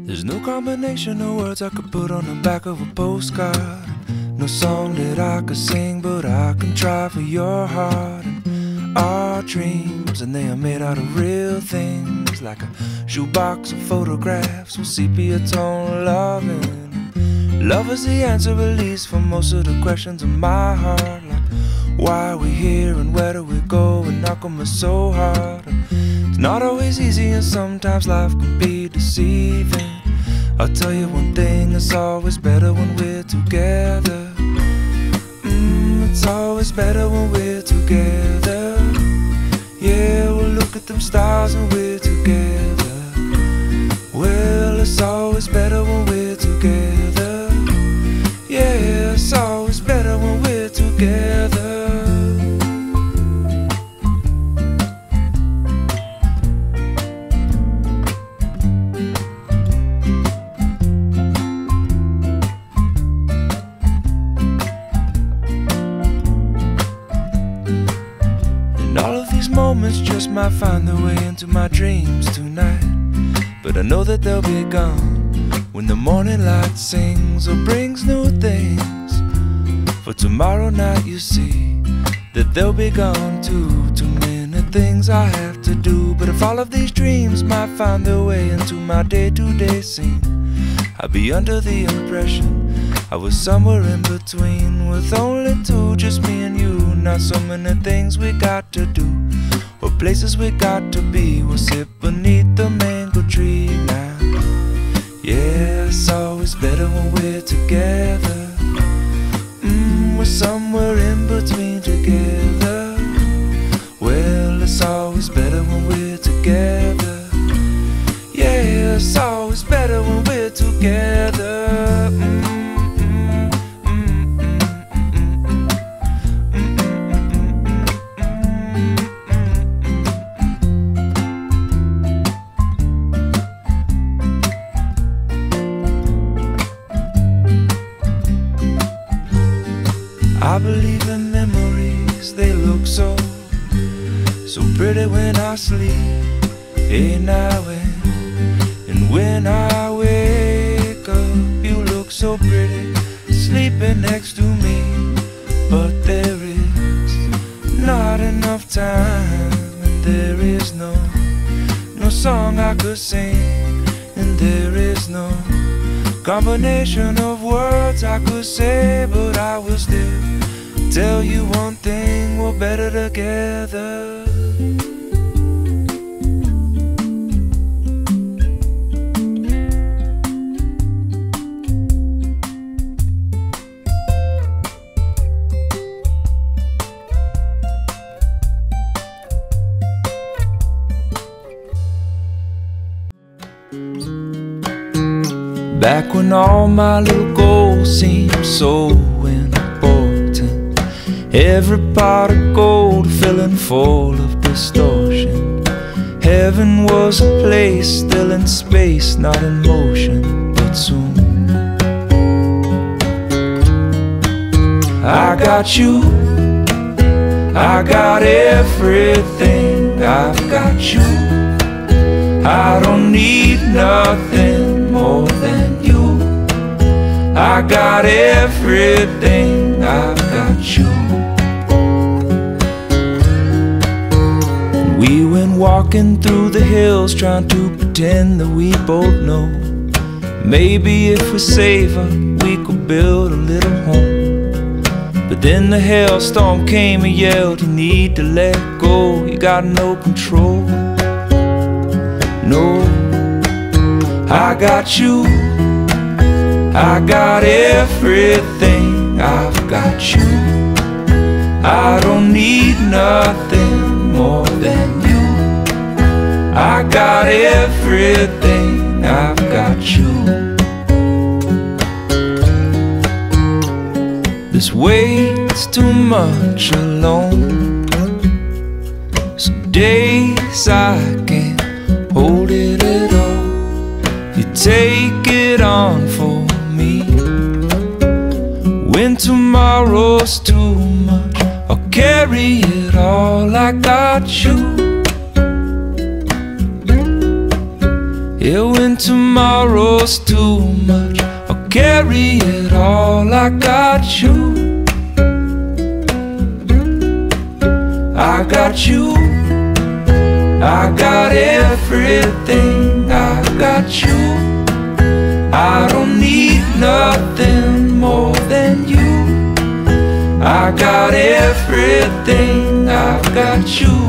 There's no combination of words I could put on the back of a postcard. No song that I could sing, but I can try for your heart. And our dreams, and they are made out of real things, like a shoebox of photographs with sepia tone loving. Love is the answer, at least, for most of the questions in my heart, like why are we here and where do we go, and how come it's so hard. It's not always easy, and sometimes life can be deceiving. I'll tell you one thing, it's always better when we're together. It's always better when we're together. Yeah, we'll look at them stars and we're together. Well, it's always better when we're together. Yeah, it's always better when we're together. Moments just might find their way into my dreams tonight, but I know that they'll be gone when the morning light sings or brings new things. For tomorrow night you see that they'll be gone too. Too many things I have to do, but if all of these dreams might find their way into my day-to-day scene, I'd be under the impression I was somewhere in between, with only two, just me and you. Not so many things we got to do, or places we got to be. We'll sit beneath the mango tree now. Yeah, it's always better when we're together. We're somewhere in between together. Well, it's always better when we're together. Yeah, it's always better when we're together. I believe in memories, they look so pretty when I sleep. Hey, now and when I wake up, you look so pretty sleeping next to me. But there is not enough time, and there is no song I could sing, and there is no combination of words I could say, but I will still tell you one thing, we're better together. Back when all my little goals seemed so important, every pot of gold filling full of distortion. Heaven was a place still in space, not in motion, but soon I got you, I got everything, I've got you. I don't need nothing more than you. I got everything, I've got you. We went walking through the hills, trying to pretend that we both know maybe if we save up, we could build a little home. But then the hailstorm came and yelled, you need to let go, you got no control. No, I got you, I got everything, I've got you. I don't need nothing more than you. I got everything, I've got you. This weight's too much alone. Some days I can't hold it at all. You take it on for me. When tomorrow's too much, I'll carry it all. I got you. Yeah, when tomorrow's too much, I'll carry it all. I got you, I got you, I got everything. I got you, I don't need nothing more than you. I got everything, I've got you.